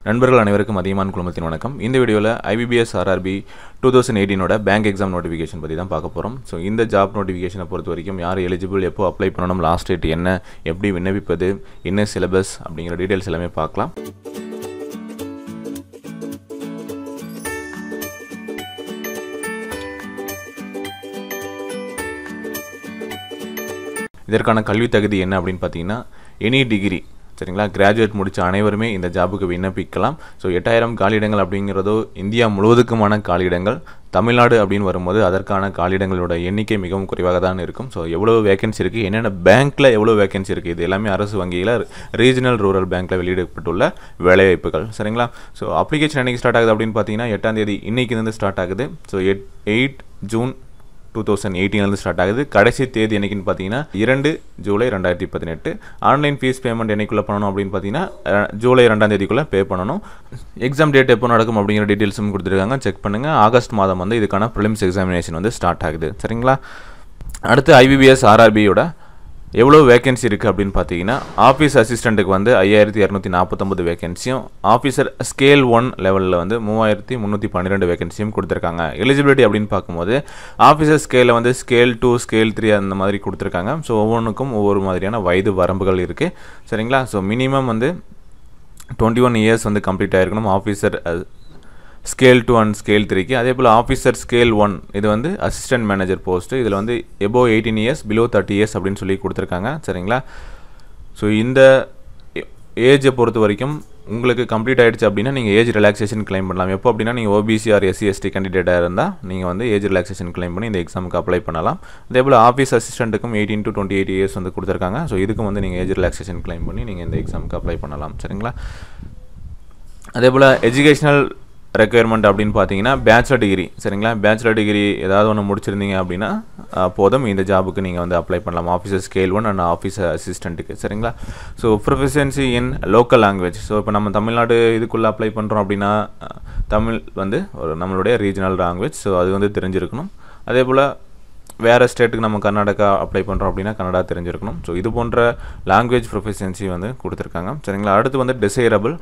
நண்பர்கள் அனைவருக்கும் அதிகமான குழுமத்தின் வணக்கம். இந்த வீடியோவில் IBPS RRB 2018 bank exam notification பற்றி தான் பார்க்க போகிறோம். ஸோ இந்த ஜாப் நோட்டிஃபிகேஷனை பொறுத்த வரைக்கும் யார் எலிஜிபிள், எப்போ அப்ளை பண்ணணும், லாஸ்ட் டேட் என்ன, எப்படி விண்ணப்பிப்பது, என்ன சிலபஸ் அப்படிங்கிற டீட்டெயில்ஸ் எல்லாமே பார்க்கலாம். இதற்கான கல்வி தகுதி என்ன அப்படின்னு பார்த்தீங்கன்னா எனி டிகிரி, சரிங்களா, கிராஜுவேட் முடித்த அனைவருமே இந்த ஜாபுக்கு விண்ணப்பிக்கலாம். ஸோ 8000 காலியிடங்கள் அப்படிங்கிறதோ இந்தியா முழுவதுக்குமான காலியிடங்கள். தமிழ்நாடு அப்படின்னு வரும்போது அதற்கான காலியிடங்களோட எண்ணிக்கை மிகவும் குறைவாக தான் இருக்கும். ஸோ எவ்வளோ வேகன்சி இருக்குது, என்னென்ன பேங்க்கில் எவ்வளோ வேகன்சி இருக்குது, இது எல்லாமே அரசு வங்கியில் ரீஜனல் ரூரல் பேங்க்கில் வெளியிடப்பட்டுள்ள வேலைவாய்ப்புகள், சரிங்களா. ஸோ அப்ளிகேஷன் என்னைக்கு ஸ்டார்ட் ஆகுது அப்படின்னு பார்த்தீங்கன்னா 8ஆம் தேதி இன்னைக்கு ஸ்டார்ட் ஆகுது. ஸோ 8 ஜூன் 2018 ஸ்டார்ட் ஆகுது. கடைசி தேதி என்னைக்குன்னு பார்த்தீங்கன்னா 2 ஜூலை 2018. ஆன்லைன் ஃபீஸ் பேமெண்ட் என்னைக்குள்ளே பண்ணணும் அப்படின்னு பார்த்தீங்கன்னா ஜூலை 2ஆம் தேதிக்குள்ளே பே பண்ணணும். எக்ஸாம் டேட் எப்போ நடக்கும் அப்படிங்கிற டீட்டெயில்ஸும் கொடுத்துருக்காங்க, செக் பண்ணுங்கள். ஆகஸ்ட் மாதம் இதுக்கான ப்ரிலிம்ஸ் எக்ஸாமினேஷன் ஸ்டார்ட் ஆகுது, சரிங்களா. அடுத்து IBPS RRBயோட எவ்வளோ வேகன்சி இருக்குது அப்படின்னு பார்த்தீங்கன்னா ஆஃபீஸ் அசிஸ்டண்ட்டுக்கு 5249 வேகன்சியும், ஆஃபீஸர் ஸ்கேல் 1 லெவலில் 3312 வேகன்சியும் கொடுத்துருக்காங்க. எலிஜிபிலிட்டி அப்படின்னு பார்க்கும்போது ஆஃபீஸர் ஸ்கேலில் ஸ்கேல் 2, ஸ்கேல் 3 அந்த மாதிரி கொடுத்துருக்காங்க. ஸோ ஒவ்வொன்றுக்கும் ஒவ்வொரு மாதிரியான வயது வரம்புகள் இருக்குது, சரிங்களா. ஸோ மினிமம் 21 இயர்ஸ் கம்ப்ளீட் ஆகிருக்கணும் ஆஃபீஸர் ஸ்கேல் 2 அண்ட் ஸ்கேல் 3க்கு. அதே போல் ஆஃபீஸர் ஸ்கேல் 1 இது அசிஸ்டன்ட் மேனேஜர் போஸ்ட்டு. இதில் எபோவ் 18 இயர்ஸ் பிலோ 30 இயர்ஸ் அப்படின்னு சொல்லி கொடுத்துருக்காங்க, சரிங்களா. ஸோ இந்த ஏஜை பொறுத்த வரைக்கும் உங்களுக்கு கம்ப்ளீட் ஆகிடுச்சு அப்படின்னா நீங்கள் ஏஜ் ரிலாக்ஸேஷன் கிளைம் பண்ணலாம். எப்போ அப்படின்னா நீங்கள் OBC ஆர் SC ST கேண்டிடேட்டாக இருந்தால் நீங்கள் ஏஜ் ரிலாக்ஸேஷன் கிளைம் பண்ணி இந்த எக்ஸாமுக்கு அப்ளை பண்ணலாம். அதே போல் ஆஃபீஸ் அசிஸ்டண்ட்டுக்கும் 18 to 28 இயர்ஸ் கொடுத்துருக்காங்க. ஸோ இதுக்கும் நீங்கள் ஏஜ் ரிலாக்ஸேஷன் கிளைம் பண்ணி நீங்கள் இந்த எக்ஸாமுக்கு அப்ளை பண்ணலாம், சரிங்களா. அதே போல் எஜுகேஷனல் ரெக்குயர்மெண்ட் அப்படின்னு பார்த்தீங்கன்னா பேச்சுலர் டிகிரி, சரிங்களா. பேச்சுலர் டிகிரி ஏதாவது ஒன்று முடிச்சிருந்தீங்க அப்படின்னா போதும், இந்த ஜாபுக்கு நீங்கள் அப்ளை பண்ணலாம். ஆஃபீஸர் ஸ்கேல் 1 அண்ட் ஆஃபீஸர் அசிஸ்டண்ட்டுக்கு, சரிங்களா. So proficiency in local language. So இப்போ நம்ம தமிழ்நாடு இதுக்குள்ளே அப்ளை பண்ணுறோம் அப்படின்னா தமிழ் ஒரு நம்மளுடைய ரீஜனல் லாங்குவேஜ். ஸோ அது தெரிஞ்சிருக்கணும். அதே போல் வேறு ஸ்டேட்டுக்கு நம்ம கர்நாடகா அப்ளை பண்ணுறோம் அப்படின்னா கன்னடா தெரிஞ்சிருக்கணும். ஸோ இது போன்ற லாங்குவேஜ் ப்ரொஃபிஷியன்சி கொடுத்துருக்காங்க, சரிங்களா. அடுத்து desirable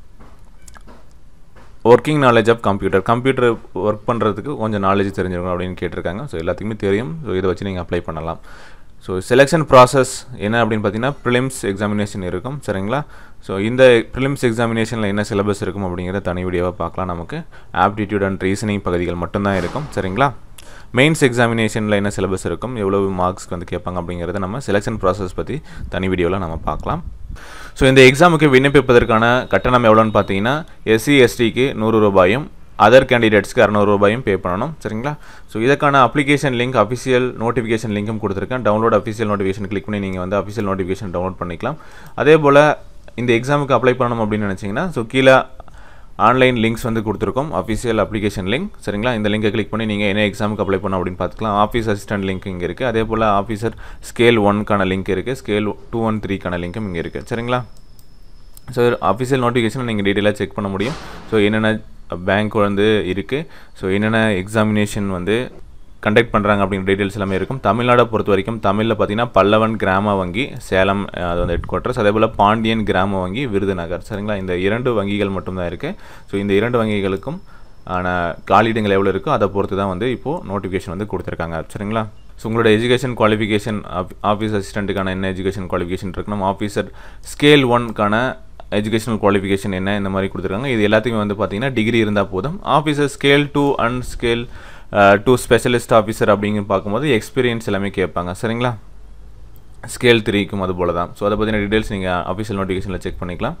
working knowledge of computer work பண்ணுறதுக்கு கொஞ்சம் நாலேஜ் தெரிஞ்சிருக்கணும் அப்படின்னு கேட்டிருக்காங்க. ஸோ எல்லாத்துக்குமே தெரியும். ஸோ இதை வச்சு நீங்கள் அப்ளை பண்ணலாம். ஸோ செலெக்ஷன் ப்ராசஸ் என்ன அப்படின்னு பார்த்தீங்கன்னா ப்ரிலிம்ஸ் எக்ஸாமினேஷன் இருக்கும், சரிங்களா. ஸோ இந்த ப்ரிலிம்ஸ் எக்ஸாமினேஷனில் என்ன சிலபஸ் இருக்கும் அப்படிங்கிறத தனி வீடியோவாக பார்க்கலாம். நமக்கு ஆப்டிடியூட் அண்ட் ரீசனிங் பகுதிகள் மட்டும்தான் இருக்கும், சரிங்களா. மெயின்ஸ் எக்ஸாமினேஷனில் என்ன சிலபஸ் இருக்கும், எவ்வளவு மார்க்ஸ்க்கு கேட்பாங்க அப்படிங்கிறத நம்ம செலெக்ஷன் ப்ராசஸ் பற்றி தனி வீடியோவில் நம்ம பார்க்கலாம். ஸோ இந்த எக்ஸாமுக்கு விண்ணப்பிப்பதற்கான கட்டணம் எவ்வளோன்னு பார்த்தீங்கன்னா SC STக்கு 100 ரூபாயும், அதர் கேண்டிடேட்ஸ்க்கு 600 ரூபாயும் பே பண்ணணும், சரிங்களா. ஸோ இதற்கான அப்ளிகேஷன் லிங்க், அஃபிஷியல் நோட்டிஃபிகேஷன் லிங்க்கும் கொடுத்துருக்கேன். டவுன்லோட் அஃபிஷியல் நோட்டிஃபிகேஷன் கிளிக் பண்ணி நீங்கள் அஃபிஷியல் நோட்டிஃபிகேஷன் டவுன்லோட் பண்ணிக்கலாம். அதே போல் இந்த எக்ஸாமுக்கு அப்ளை பண்ணணும் அப்படின்னு நினச்சிங்கன்னா ஸோ கீழே ஆன்லைன் லிங்க்ஸ் கொடுத்துருக்கோம், அஃபிஷியல் அப்ளிகேஷன் லிங்க், சரிங்களா. இந்த லிங்கை கிளிக் பண்ணி நீங்கள் என்ன எக்ஸாமுக்கு அப்ளை பண்ணணும் அப்படின்னு பார்த்துக்கலாம். ஆஃபீஸ் அசிஸ்டன்ட் லிங்க் இங்கே இருக்குது. அதே போல் ஆஃபீஸர் ஸ்கேல் 1க்கான லிங்க் இருக்குது, ஸ்கேல் 2 and 3க்கான லிங்க்கும் இங்கே இருக்குது, சரிங்களா. ஸோ அஃபிஷியல் நோட்டிஃபிகேஷன் நீங்கள் டீட்டெயிலாக செக் பண்ண முடியும். ஸோ என்னென்ன பேங்க் இருக்குது, ஸோ என்னென்ன எக்ஸாமினேஷன் கண்டக்ட் பண்ணுறாங்க அப்படிங்கிற டீட்டெயில்ஸ் எல்லாமே இருக்கும். தமிழ்நாடை பொறுத்த வரைக்கும் தமிழில் பார்த்தீங்கன்னா பல்லவன் கிராம வங்கி சேலம், அது ஹெட் குவார்ட்டர்ஸ். அதே போல் பாண்டியன் கிராம வங்கி விருதுநகர், சரிங்களா. இந்த 2 வங்கிகள் மட்டும்தான் இருக்குது. ஸோ இந்த 2 வங்கிகளுக்கும் காலியிடங்கள் எவ்வளோ இருக்கோ அதை பொறுத்து தான் இப்போது நோட்டிஃபிகேஷன் கொடுத்துருக்காங்க, சரிங்களா. ஸோ உங்களோட எஜுகேஷன் குவாலிஃபிகேஷன், ஆஃபீஸ் அசிஸ்டண்ட்டுக்கான என்ன எஜுகேஷன் குவாலிஃபிகேஷன் இருக்கணும், ஆஃபீஸர் ஸ்கேல் 1க்கான எஜுகேஷனல் குவாலிஃபிகேஷன் என்ன, இந்த மாதிரி கொடுத்துருக்காங்க. இது எல்லாத்துக்குமே பார்த்தீங்கன்னா டிகிரி இருந்தால் போதும். Officer scale 2 and scale 2 specialist officer அப்படிங்கிற பார்க்கும்போது எக்ஸ்பீரியன்ஸ் எல்லாமே கேட்பாங்க, சரிங்களா. ஸ்கேல் 3க்கும் அது போல தான். ஸோ அதை பற்றின டீட்டெயில்ஸ் நீங்கள் அஃபிஷியல் நோட்டிஃபிகேஷனில் செக் பண்ணிக்கலாம்.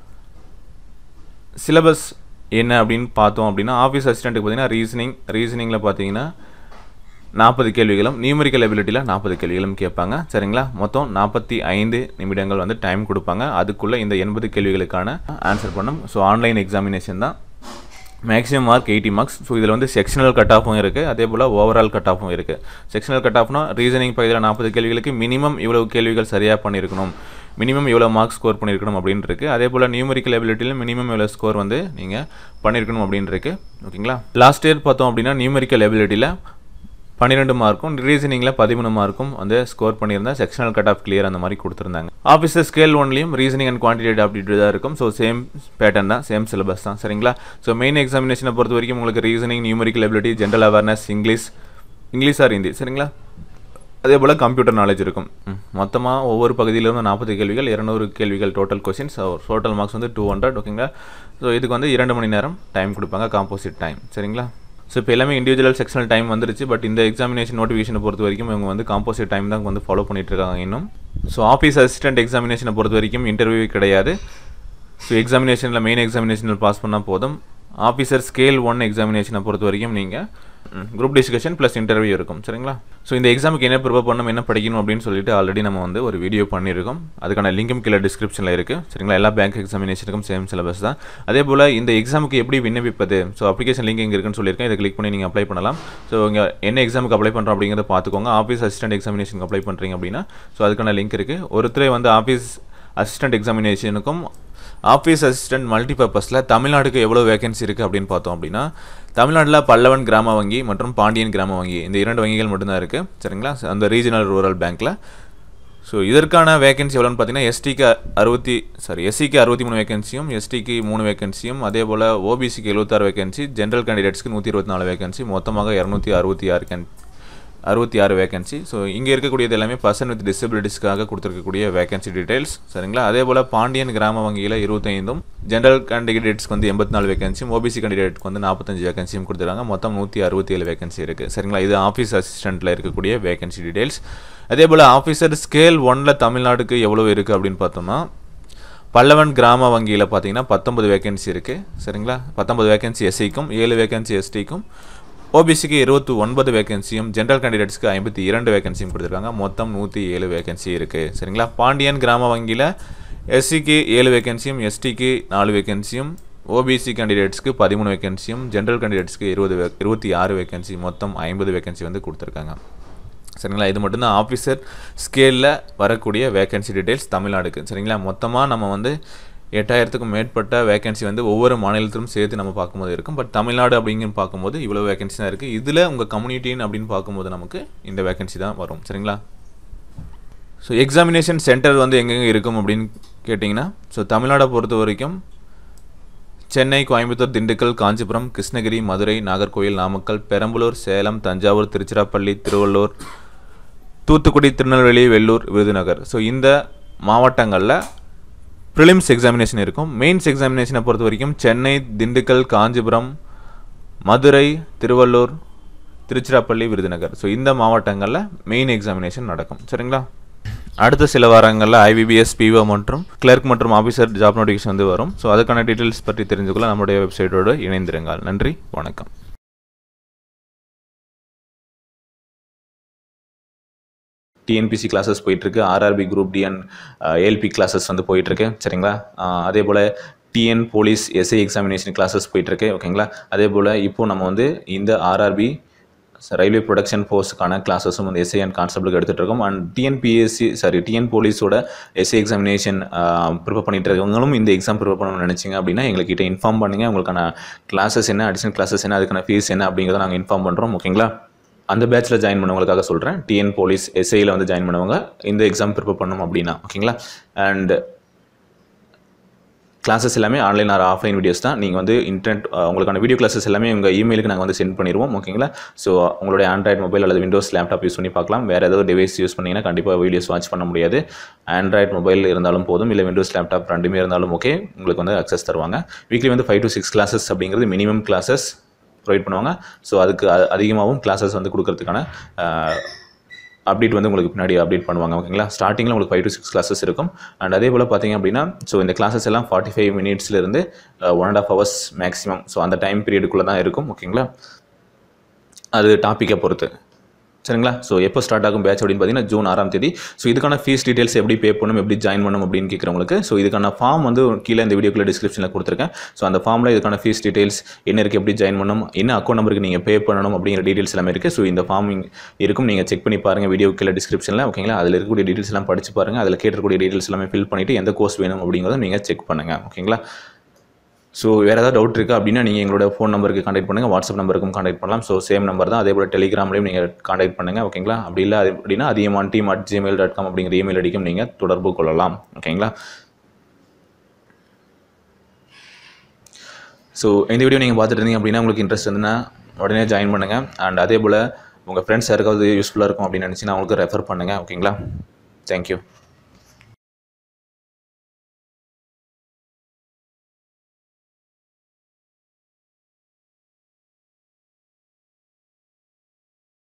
சிலபஸ் என்ன அப்படின்னு பார்த்தோம் அப்படின்னா ஆஃபீஸ் அசிஸ்டண்ட்டுக்கு பார்த்தீங்கன்னா ரீசனிங்கில் பார்த்தீங்கன்னா 40 கேள்விகளும், நியூமெரிக்கல் எபிலிட்டியில் 40 கேள்விகளும் கேட்பாங்க, சரிங்களா. மொத்தம் 45 நிமிடங்கள் டைம் கொடுப்பாங்க. அதுக்குள்ளே இந்த 80 கேள்விகளுக்கான ஆன்சர் பண்ணும். ஸோ ஆன்லைன் எக்ஸாமினேஷன் தான். Maximum mark 80 marks. ஸோ இதில் செக்ஷனல் கட் ஆஃபும் இருக்குது, அதே போல் ஓவரால் கட் ஆஃபும் இருக்குது. செக்ஷனல் கட் ஆஃப்னா ரீசனிங் பகுதியில் 40 கேள்விகளுக்கு மினிமம் இவ்வளவு கேள்விகள் சரியாக பண்ணியிருக்கணும், மினிமம் இவ்வளோ மார்க்ஸ் ஸ்கோர் பண்ணியிருக்கணும் அப்படின்னு இருக்குது. அதே போல் நியூமெரிக்கல் எபிலிட்டியில் மினிமம் இவ்வளோ ஸ்கோர் நீங்கள் பண்ணியிருக்கணும் அப்படின்னு இருக்குது, ஓகேங்களா. லாஸ்ட் இயர் பார்த்தோம் அப்படின்னா நியூமெரிக்கல் எபிலிட்டியில் 12 மார்க்கும், ரீசனிங்கில் 13 மார்க்கும் வந்து ஸ்கோர் பண்ணியிருந்தா செக்ஷனல் கட் ஆஃப் கிளியர் அந்த மாதிரி கொடுத்துருந்தாங்க. ஆஃபீஸர் ஸ்கேல் ஒன்லையும் ரீசனிங் அண்ட் குவான்டிடேட்டிவ் ஆப்டிடியூட் தான் இருக்கும். ஸோ சேம் பேட்டர்ன் தான், சேம் சிலபஸ் தான். சரிங்களா? ஸோ மெயின் எக்ஸாமினேஷனை பொறுத்த வரைக்கும் உங்களுக்கு reasoning, numerical ability, general awareness, English or Hindi. சரிங்களா? அதே போல் கம்ப்யூட்டர் நாலேஜ் இருக்கும். மொத்தமாக ஒவ்வொரு பகுதியிலிருந்து 40 கேள்விகள், 200 கேள்விகள் டோட்டல் கொஸ்டின்ஸ். டோட்டல் மார்க்ஸ் வந்து 200. ஓகேங்களா? ஸோ இதுக்கு வந்து 2 மணி நேரம் டைம் கொடுப்பாங்க, காம்போசிட் டைம். சரிங்களா? ஸோ இப்போ எல்லாமே இண்டிவிஜுவல் செக்ஷனல் டைம் வந்துருச்சு. பட் இந்த எக்ஸாமினேஷன் நோட்டிஃபிகேஷனை பொறுத்த வரைக்கும் இவங்க வந்து காம்போசிட் டைம் தான் வந்து ஃபாலோ பண்ணிட்டு இருக்காங்க இன்னும். ஸோ ஆஃபீஸ் அசிஸ்டன்ட் எக்ஸாமினேஷனை பொறுத்த வரைக்கும் இன்டர்வியூ கிடையாது. ஸோ எக்ஸாமினேஷனில் மெயின் எக்ஸாமினேஷனில் பாஸ் பண்ணால் போதும். ஆஃபீஸர் ஸ்கேல் 1 எக்ஸாமினேஷனை பொறுத்த வரைக்கும் நீங்கள் குரூப் டிஸ்கஷன் ப்ளஸ் இன்டர்வியூ இருக்கும். சரிங்களா? ஸோ இந்த எக்ஸாமுக்கு என்ன ப்ரிப்பேர் பண்ணணும், என்ன படிக்கணும் அப்படின்னு சொல்லிட்டு ஆல்ரெடி நம்ம வந்து ஒரு வீடியோ பண்ணியிருக்கோம். அதுக்கான லிங்கும் கீழே டிஸ்கிரிப்ஷனில் இருக்குது. சரிங்களா? எல்லா பேங்க் எக்ஸாமினேஷனுக்கும் சேம் சிலபஸ் தான். அதே போல் இந்த எக்ஸாமுக்கு எப்படி விண்ணப்பிப்பது, ஸோ அப்ளிகேஷன் லிங்க் இங்கே இருக்குன்னு சொல்லியிருக்கேன். இதை கிளிக் பண்ணி நீங்கள் அப்ளை பண்ணலாம். ஸோ இங்கே என்ன எக்ஸாமுக்கு அப்ளை பண்ணுறோம் அப்படிங்கிறத பார்த்துக்கோங்க. ஆஃபீஸ் அசிஸ்டன்ட் எக்ஸாமினேஷனுக்கு அப்ளை பண்ணுறீங்க அப்படின்னா ஸோ அதுக்கான லிங்க் இருக்குது. ஒருத்தர் வந்து ஆஃபீஸ் அசிஸ்டன்ட் எக்ஸாமினேஷனுக்கும் ஆஃபீஸ் அசிஸ்டன்ட் மல்டிபர்பஸில் தமிழ்நாடுக்கு எவ்வளோ வேகன்சி இருக்குது அப்படின்னு பார்த்தோம் அப்படின்னா தமிழ்நாட்டில் பல்லவன் கிராம வங்கி மற்றும் பாண்டியன் கிராம வங்கி இந்த 2 வங்கிகள் மட்டும்தான் இருக்குது. சரிங்களா? அந்த ரீஜனல் ரூரல் பேங்க்கில். ஸோ இதற்கான வேகன்சி எவ்வளோன்னு பார்த்தீங்கன்னா எஸ்சிக்கு 63 வேகன்சியும், எஸ்டிக்கு 3 வேகன்சியும், அதே போல் ஓபிசிக்கு 76 வேகன்சி, ஜென்ரல் கேண்டிடேட்ஸ்க்கு 124 வேகன்சி, மொத்தமாக 266 வேகன்சி. ஸோ இங்கே இருக்கக்கூடியது எல்லாமே பர்சன் வித் டிசபிலிட்டிஸ்க்காக கொடுத்துருக்கக்கூடிய வேகன்சி டீடைல்ஸ். சரிங்களா? அதே போல் பாண்டியன் கிராம வங்கியில் 25, ஜென்ரல் கேண்டிடேட்ஸ்க்கு வந்து 84 வேகன்சியும், ஓபிசி கேண்டிடேட்க்கு வந்து 45 வேகன்சியும் கொடுத்துருக்காங்க. மொத்தம் 167 வேகன்சி இருக்குது. சரிங்களா? இது ஆஃபீஸ் அசிஸ்டண்ட்டில் இருக்கக்கூடிய வேகன்சி டீடைல்ஸ். அதே போல் ஆஃபீஸர் ஸ்கேல் 1ல் தமிழ்நாடுக்கு எவ்வளோ இருக்குது அப்படின்னு பார்த்தோம்னா பல்லவன் கிராம வங்கியில் பார்த்தீங்கன்னா 19 வேகன்சி இருக்குது. சரிங்களா? 19 வேகன்சி எஸ்சிக்கும், 7 வேகன்சி எஸ்டிக்கும், ஓபிசிக்கு 29 வேகன்சியும், ஜென்ரல் கேண்டிடேட்ஸ்க்கு 52 வேகன்சியும் கொடுத்துருக்காங்க. மொத்தம் 107 வேகன்சி இருக்குது. சரிங்களா? பாண்டியன் கிராம வங்கியில் எஸ்சிக்கு 7 வேகன்சியும், எஸ்டிக்கு 4 வேகன்சியும், ஓபிசி கேண்டிடேட்ஸ்க்கு 13 வேகன்சியும், ஜென்ரல் கேண்டிடேட்ஸ்க்கு 26 வேகன்சி, மொத்தம் 50 வேகன்சி வந்து கொடுத்துருக்காங்க. சரிங்களா? இது மட்டும்தான் ஆஃபீஸர் ஸ்கேலில் வரக்கூடிய வேகன்சி டீடைல்ஸ் தமிழ்நாடுக்கு. சரிங்களா? மொத்தமாக நம்ம வந்து 8000க்கும் மேற்பட்ட வேகன்சி வந்து ஒவ்வொரு மாநிலத்திலும் சேர்த்து நம்ம பார்க்கும்போது இருக்கும். பட் தமிழ்நாடு அப்படிங்கிற பார்க்கும்போது இவ்வளோ வேகன்சி தான் இருக்குது. இதில் உங்கள் கம்யூனிட்டின்னு அப்படின்னு பார்க்கும்போது நமக்கு இந்த வேகன்சி தான் வரும். சரிங்களா? ஸோ எக்ஸாமினேஷன் சென்டர் வந்து எங்கெங்கே இருக்கும் அப்படின்னு கேட்டிங்கன்னா ஸோ தமிழ்நாடை பொறுத்த வரைக்கும் சென்னை, கோயம்புத்தூர், திண்டுக்கல், காஞ்சிபுரம், கிருஷ்ணகிரி, மதுரை, நாகர்கோவில், நாமக்கல், பெரம்பலூர், சேலம், தஞ்சாவூர், திருச்சிராப்பள்ளி, திருவள்ளூர், தூத்துக்குடி, திருநெல்வேலி, வெள்ளூர், விருதுநகர். ஸோ இந்த மாவட்டங்களில் ப்ரிலிம்ஸ் எக்ஸாமினேஷன் இருக்கும். மெயின்ஸ் எக்ஸாமினேஷனை பொறுத்த வரைக்கும் சென்னை, திண்டுக்கல், காஞ்சிபுரம், மதுரை, திருவள்ளூர், திருச்சிராப்பள்ளி, விருதுநகர். ஸோ இந்த மாவட்டங்களில் மெயின் எக்ஸாமினேஷன் நடக்கும். சரிங்களா? அடுத்த சில வாரங்களில் IBPS, PO மற்றும் கிளர்க் மற்றும் ஆஃபீஸர் ஜாப் நோட்டிஃபிகேஷன் வந்து வரும். ஸோ அதுக்கான டீட்டெயில்ஸ் பற்றி தெரிஞ்சுக்கொள்ள நம்முடைய வெப்சைட்டோடு இணைந்திருங்கள். நன்றி, வணக்கம். டிஎன்பிசி கிளாஸஸ் போயிட்டுருக்கு. RRB group D and ALP classes வந்து போயிட்டுருக்கு. சரிங்களா? அதே போல் TN police SI examination classes போயிட்டுருக்கு. ஓகேங்களா? அதே போல் இப்போது நம்ம வந்து இந்த RRB ரயில்வே ப்ரொடக்ஷன் ஃபோர்ஸுக்கான கிளாஸஸும் வந்து SI அண்ட் கான்ஸ்டபிளுக்கு எடுத்துகிட்டு இருக்கோம். அண்ட் டிஎன் போலீஸோட SI எக்ஸாமினேஷன் ப்ரிப்பேர் பண்ணிட்டு இருக்கவங்களும் இந்த எக்ஸாம் ப்ரிப்பேர் பண்ணணும்னு நினச்சிங்க அப்படின்னா எங்கள்கிட்ட இன்ஃபார்ம் பண்ணுங்கள். உங்களுக்கான கிளாஸஸ் என்ன, அடிஷனல் கிளாஸஸ் என்ன, அதுக்கான ஃபீஸ் என்ன அப்படிங்கிறத நாங்கள் இன்ஃபார்ம் பண்ணுறோம். ஓகேங்களா? அந்த பேட்சில் ஜாயின் பண்ணவங்களுக்காக சொல்கிறேன். டிஎன் போலீஸ் SIயில் வந்து ஜாயின் பண்ணவங்க இந்த எக்ஸாம் ப்ரிப்பேர் பண்ணணும் அப்படின்னா. ஓகேங்களா? அண்ட் கிளாஸஸ் எல்லாமே ஆன்லைன் ஆர் ஆஃப்லைன் வீடியோஸ் தான். நீங்கள் வந்து உங்களுக்கான வீடியோ கிளாஸஸ் எல்லாமே உங்கள் இமெயிலுக்கு நாங்கள் வந்து சென்ட் பண்ணிடுவோம். ஓகேங்களா? ஸோ உங்களுடைய ஆண்ட்ராய்டு மொபைல் அல்லது விண்டோஸ் லேப்டாப் யூஸ் பண்ணி பார்க்கலாம். வேறு ஏதாவது டிவைஸ் யூஸ் பண்ணிங்கன்னா கண்டிப்பாக வீடியோஸ் வாட்ச் பண்ண முடியாது. ஆண்ட்ராய்டு மொபைல் இருந்தாலும் போதும், இல்லை விண்டோஸ் லேப்டாப் ரெண்டுமே இருந்தாலும் ஓகே, உங்களுக்கு வந்து அக்சஸ் தருவாங்க. வீக்லி வந்து 5 to 6 கிளாஸஸ் அப்படிங்கிறது மினிமம் கிளாஸஸ் ப்ரொவைட் பண்ணுவாங்க. ஸோ அதுக்கு அதிகமாகவும் கிளாஸஸ் வந்து கொடுக்கறதுக்கான அப்டேட் வந்து உங்களுக்கு பின்னாடி அப்டேட் பண்ணுவாங்க. ஓகேங்களா? ஸ்டார்டிங்கில் உங்களுக்கு 5 to 6 கிளாஸஸ் இருக்கும். அண்ட் அதே போல் பார்த்தீங்க அப்படின்னா ஸோ இந்த கிளாஸஸ் எல்லாம் 45 மினிட்ஸ்லேருந்து 1.5 hours மேக்ஸிமம். ஸோ அந்த டைம் பீரியடுக்குள்ளே தான் இருக்கும். ஓகேங்களா? அது டாப்பிக்கை பொறுத்து. சரிங்களா? ஸோ எப்போ ஸ்டார்ட் ஆகும் பேட்ச் அப்படின்னு பார்த்தீங்கன்னா ஜூன் 6ஆம் தேதி. ஸோ இதுக்கான ஃபீஸ் டீட்டெயில்ஸ் எப்படி பே பண்ணணும், எப்படி ஜாயின் பண்ணணும் அப்படின்னு கேட்குறவங்களுக்கு ஸோ இதுக்கான ஃபார்ம் வந்து கீழே இந்த வீடியோக்குள்ள டிஸ்கிரிப்ஷனில் கொடுத்துருக்கேன். ஸோ அந்த ஃபார்மில் இதுக்கான ஃபீஸ் டீட்டெயில்ஸ் என்ன இருக்குது, எப்படி ஜாயின் பண்ணணும், என்ன அக்கௌண்ட் நம்பருக்கு நீங்கள் பே பண்ணணும் அப்படிங்கிற டீட்டெயில்ஸ் எல்லாமே இருக்குது. ஸோ இந்த ஃபார்ம் இருக்கும், நீங்கள் செக் பண்ணி பாருங்கள் வீடியோ கீழே டிஸ்கிரிப்ஷனில். ஓகேங்களா? அதில் இருக்கக்கூடிய டீட்டெயில்ஸ் எல்லாம் படித்து பாருங்கள். அதில் கேட்கக்கூடிய டீட்டெயில்ஸ் எல்லாமே ஃபில் பண்ணிவிட்டு எந்த கோர்ஸ் வேணும் அப்படிங்கிறத நீங்கள் செக் பண்ணுங்கள். ஓகேங்களா? ஸோ வேறு ஏதாவது டவுட் இருக்குது அப்படின்னா நீங்கள் எங்களோட ஃபோன் நம்பருக்கு கான்டாக்ட் பண்ணுங்கள், வாட்ஸ்அப் நம்பருக்கும் கான்டாக்ட் பண்ணலாம். ஸோ சேம் நம்பர் தான். அதே போல் டெலிகிராம்லேயும் நீங்கள் கான்டாக்ட் பண்ணுங்கள். ஓகேங்களா? அப்படி இல்லை அப்படின்னா adiyamanteam@gmail.com அப்படிங்கிற இமெயில் ஐடிக்கும் நீங்கள் தொடர்பு கொள்ளலாம். ஓகேங்களா? ஸோ இந்த வீடியோ நீங்கள் பார்த்துட்டு இருந்தீங்க அப்படின்னா உங்களுக்கு இன்ட்ரெஸ்ட் இருந்துன்னா உடனே ஜாயின் பண்ணுங்கள். அண்ட் அதே போல் உங்கள் ஃப்ரெண்ட்ஸ் யாருக்காவது யூஸ்ஃபுல்லாக இருக்கும் அப்படின்னு நினச்சின்னா அவங்களுக்கு ரெஃபர் பண்ணுங்கள். ஓகேங்களா? தேங்க்யூ.